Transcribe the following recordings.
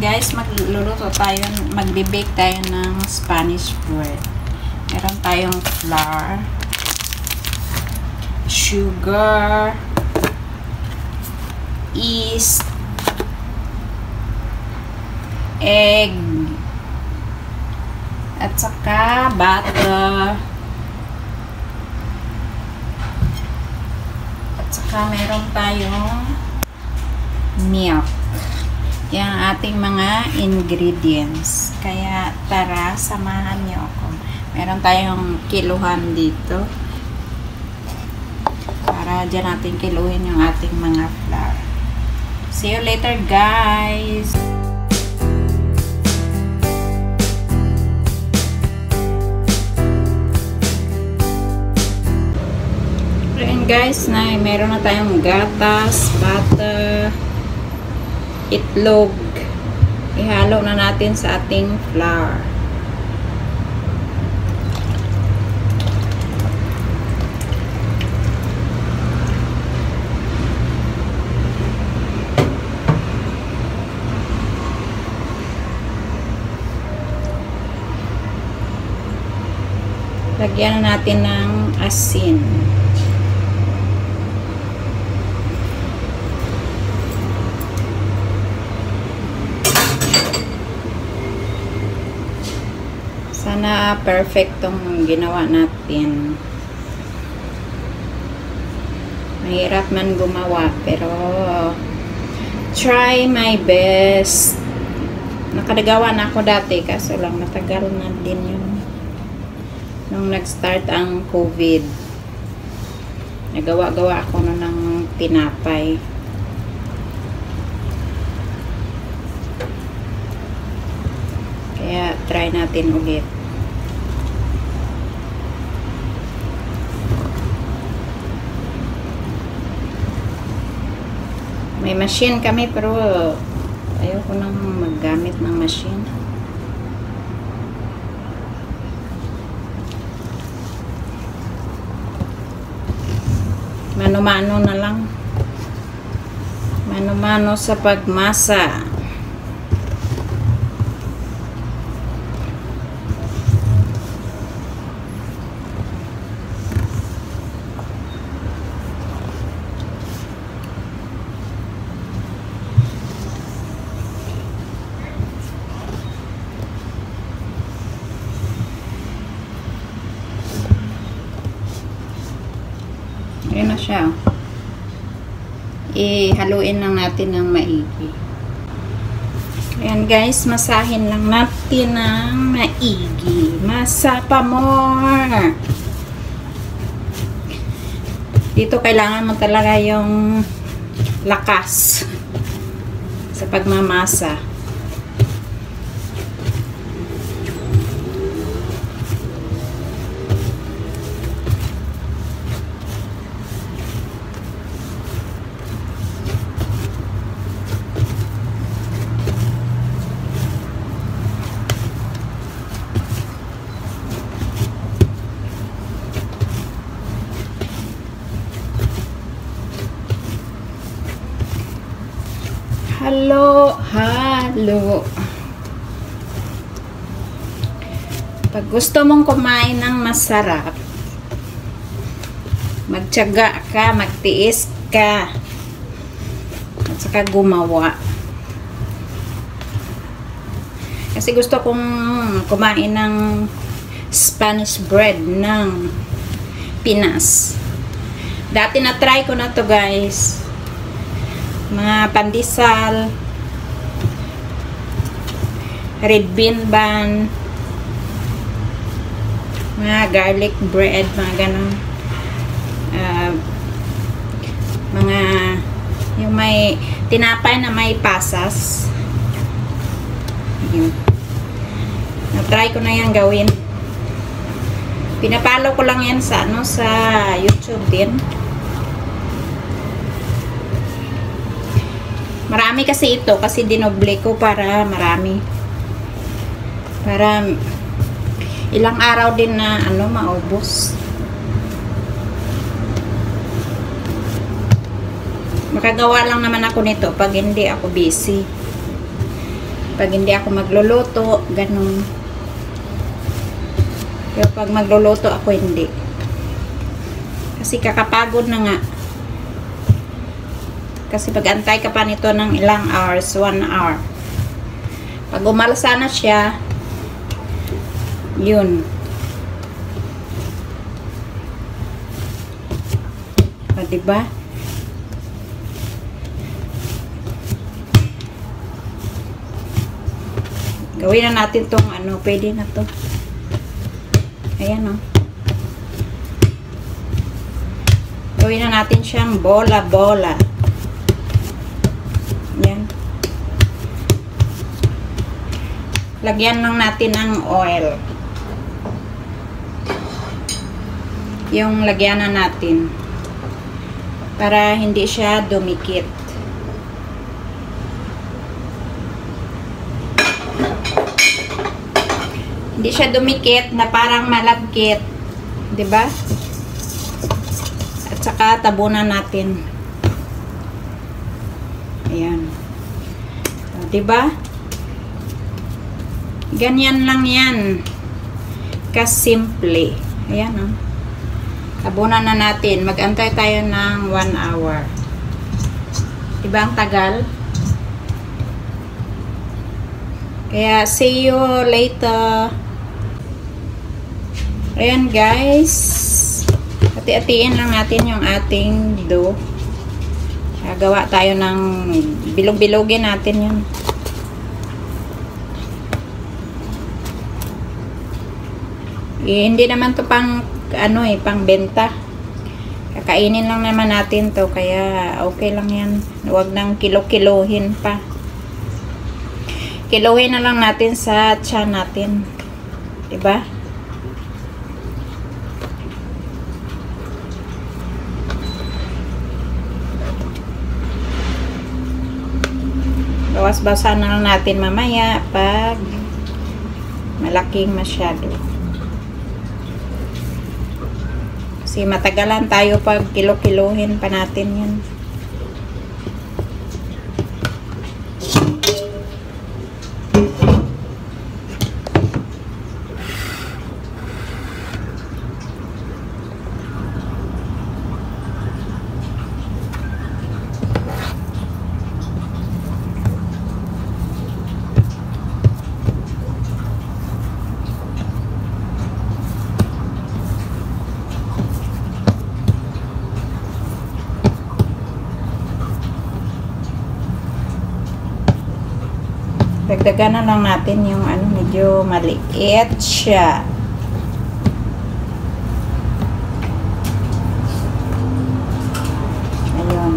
guys, magluluto tayo, magbe-bake tayo ng Spanish bread. Meron tayong flour, sugar, yeast, egg, at saka butter, at saka meron tayong milk. Yan ang ating mga ingredients. Kaya tara, samahan niyo ako. Meron tayong kiluhan dito. Para dyan natin kiluhin yung ating mga flour. See you later, guys! Ayan guys, meron na tayong gatas, butter, itlog. Ihalo na natin sa ating flour. Lagyan na natin ng asin. Sana perfect tong ginawa natin. Mahirap man gumawa, pero try my best. Nakagawa na ako dati, kaso lang matagal na din yun. Nung nag-start ang COVID, nagawa-gawa ako na ng tinapay. Kaya try natin ulit. May machine kami, pero ayoko nang maggamit ng machine. Mano-mano na lang. Mano-mano sa pagmasa. Ayan na siya. Ihaluin lang natin ng maigi. Ayan guys, masahin lang natin ng maigi. Masa pa more. Dito kailangan mo talaga yung lakas sa pagmamasa. Halo, halo. Pag gusto mong kumain ng masarap, magtiyaga ka, magtiis ka, at saka gumawa. Kasi gusto kong kumain ng Spanish bread ng Pinas. Dati na-try ko na to guys. Mga pandesal, red bean bun, mga garlic bread, mga ganun. Mga yung may tinapay na may pasas. Yun. Na-try ko na yan gawin. Pinapalo ko lang yan sa sa YouTube din. Marami kasi ito, kasi dinoble ko para marami. Para ilang araw din na maubos. Makagawa lang naman ako nito pag hindi ako busy. Pag hindi ako magluluto, ganun. Pero pag magluluto ako, hindi. Kasi kakapagod na nga. Kasi pag antay ka pa nito ng ilang hours, 1 hour. Pag umalsa na siya, yun. O, diba? Gawin na natin tong ano, pwede na to. Ayan o. Gawin na natin siyang bola-bola. Yan. Lagyan lang natin ng oil. Yung lagyanan natin. Para hindi siya dumikit. Hindi siya dumikit na parang malagkit. 'Di ba? At saka tabunan natin. Ayan. So, 'di ba? Ganyan lang 'yan. Kasimple. Ayan, oh. Tabunan na natin. Mag-antay tayo ng 1 hour. 'Di ba ang tagal? Kaya see you later. Ayan guys. Hati-hatiin lang natin yung ating dough. Gawa tayo ng bilog-bilogin natin yun. Hindi naman to pang ano pang benta. Kakainin lang naman natin to, kaya okay lang yan. Huwag nang kilo-kilohin pa. Kilohin na lang natin sa tiyan natin. 'Di ba? Bawas-bawasan na lang natin mamaya pag malaking masyado. Kasi matagalan tayo pag kilo-kilohin pa natin yan. Dagdagan na lang natin yung ano, medyo maliit siya. Ayun.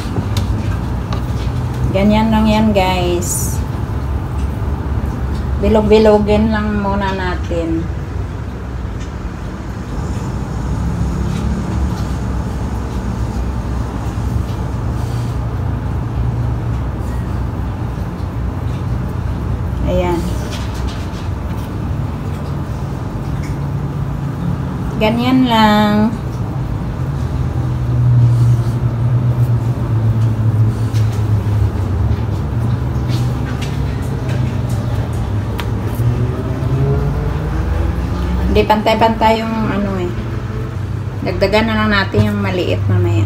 Ganyan lang yan guys. Bilog-bilogin lang muna natin. Ayan. Ganyan lang. Hindi pantay-pantay yung ano Dagdagan na lang natin yung maliit mamaya.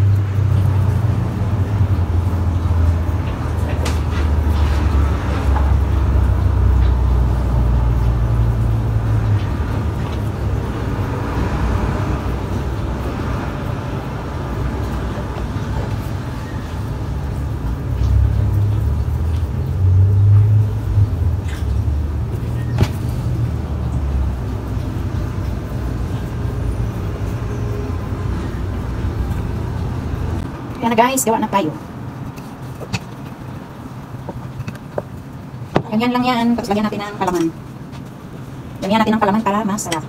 Kaya na guys, gawa na tayo. Ganyan lang yan. Tapos lagyan natin ng palaman. Lagyan natin ng palaman para masarap.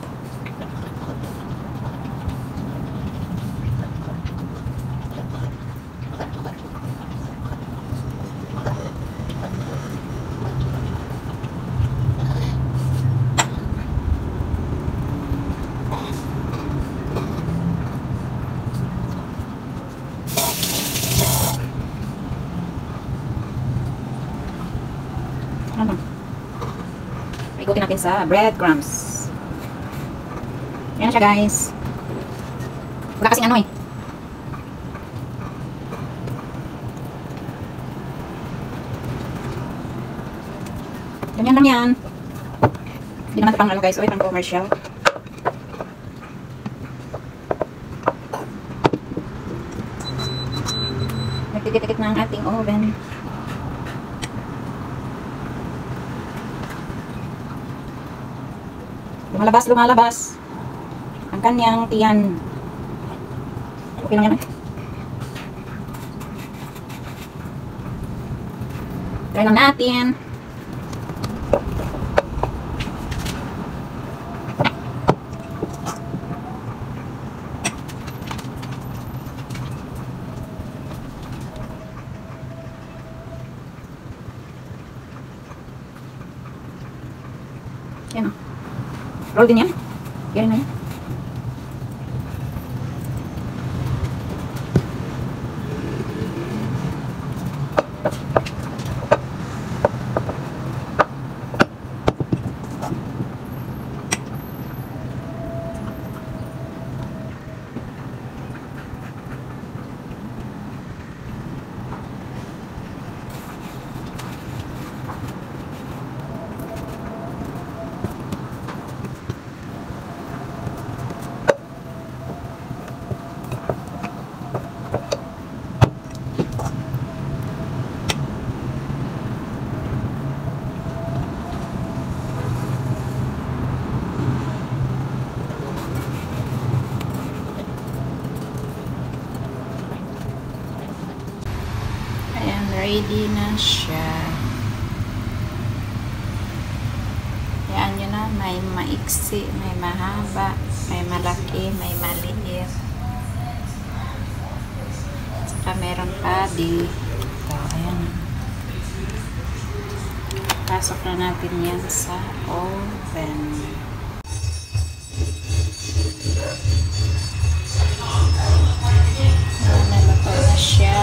Ano? Ikutin natin sa breadcrumbs. Yan na siya, guys. Wala kasing ano eh. Ganyan lang yan. Hindi naman ito pang ano, guys. O, pang commercial. Nagtitikit na ang ating oven. Lumalabas, lumalabas. Ang kanyang tiyan. Okay lang yan. Try lang natin. Yan o. Roll din yan. Yan na yan. Ready na siya. Yan yun na. May maiksi, may mahaba, may malaki, may maliit. Saka meron pa dito. Ayan. Pasok na natin yan sa oven. Ayan, naluto na siya.